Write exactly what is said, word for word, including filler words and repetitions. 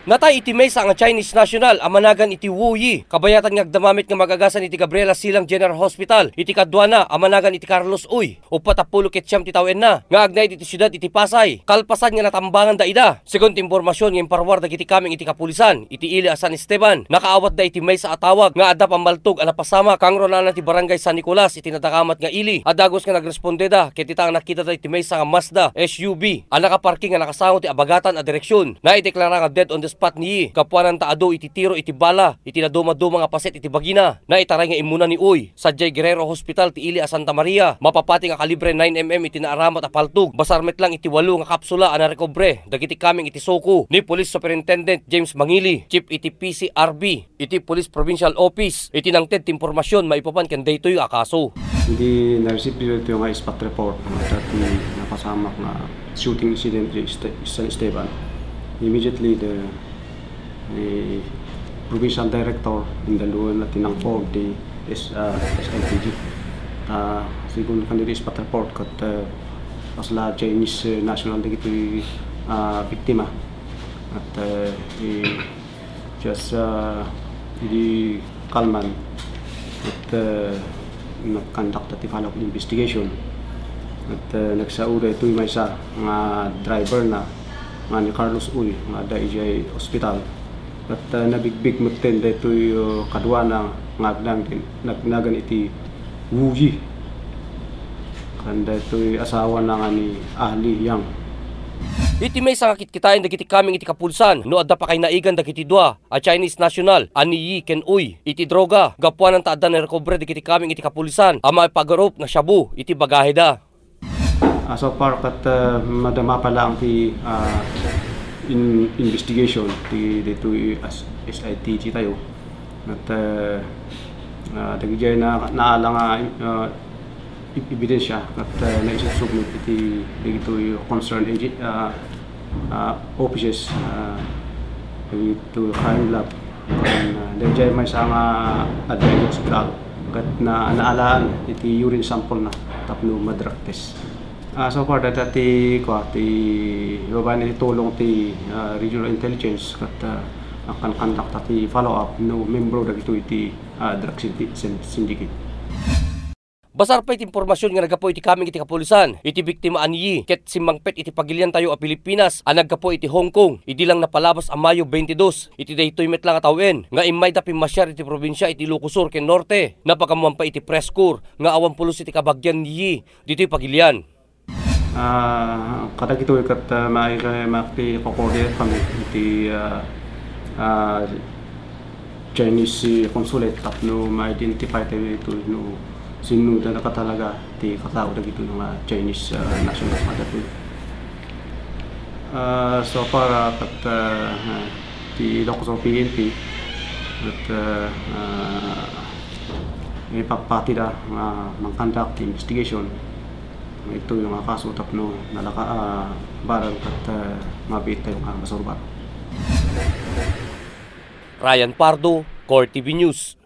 Natay iti maysa nga Chinese national amanagan iti Wu Yi. Kabayatan nga agdamamit nga magagasan iti Gabriela Silang General Hospital. Iti kadwana amanagan iti Carlos Uy. Upat apulo ket siyam ti tawen na. Nga agnay iti syudad iti Pasay. Kalpasan nga natambangan da ida. Según ti impormasyon nga imparwar dagiti kaming iti kapulisan. Iti ili a San Esteban. Nakaawat da iti maysa atawag nga adda pambaltog a napasama kangro na ti barangay San Nicolas iti natakamat nga ili. Adagos nga nagresponde da ket ita nga nakita da iti maysa nga Mazda S U V. A nakaparking nga nakasango ti abagatan a direksyon. Naideklara nga dead on the spot ni kapuanan taado iti tiro iti bala iti naduma-duma nga paset iti bagina na itaray nga imuna ni Uy sa J. Guerrero Hospital ti ili a Santa Maria mapapati nga kalibre nine millimeter iti naaramat a paltug basarmet lang iti walo nga kapsula a narekobre dagiti kaming iti soko ni Police Superintendent James Mangili Chief iti P C R B iti Police Provincial Office iti nangted ti impormasyon maipapan ken daytoy a kaso. Hindi na-receive dito yung spot report dati napasamak na shooting incident sa San Esteban. Immediately the the provincial director in the luan na tinangkog di S L T G. Uh, Sigun kanili spot report kat uh, pasla Chinese uh, national dito uh, biktima at uh, i just uh, di kalman at uh, nag-conduct at follow-up investigation at uh, nagsaura ito yung may isa nga driver na nga ni Carlos Uy nga da I J Hospital at uh, nabigbig magten dito yung kadwa na nga nagnagan iti Wu Yi kanda ito yung asawa na nga ni Ali Yang. Iti may sakit kitain dagiti kaming iti kapulsan no adda pa kay naigan dagiti dua a Chinese national ani Yi ken Uy iti droga gapuanan ta adda na recover dagiti kaming iti kapulisan ama pagarup nga shabu iti bagahe da. Uh, so far kat uh, madama pa lang ti uh, in investigation ti dito as S I T G tayo at uh, uh, dagiti na naala nga uh, ebidensya at uh, naisubmit iti dito concerned agent uh, uh, offices uh, dito crime lab kan uh, dagiti may sa nga advanced hospital kat na naalaan iti urine sample na tapno madrug test. Uh, so far dati ti ko ti baba ni tulong ti uh, regional intelligence kat uh, akan conduct ti follow up no membro dagito iti uh, drug syndicate. Basar pa iti impormasyon nga nagapo iti kaming iti kapulisan iti biktima ani ket simangpet iti pagilian tayo a Pilipinas a naggapo iti Hong Kong idi lang napalabas a Mayo twenty-dos iti daytoy met lang a tawen nga imay da pimasyar iti probinsya iti Ilocos ken Norte napakamuan pa iti press corps nga awan pulos iti kabagyan ni ditoy pagilian. Ah uh, kada kito ket uh, may makti coordinate kami iti uh, uh, Chinese consulate tapno ma-identify tayo ito no sino na nakatalaga ti katao dagito ng uh, Chinese uh, national madato. Uh, so far kat uh, uh, ti Ilocos P N P at uh, uh, ipapati da uh, mang-conduct investigation ito yung mga kaso tapno nalaka uh, barang kat uh, mabit tayo nga masurbat. Ryan Pardo, Core T V News.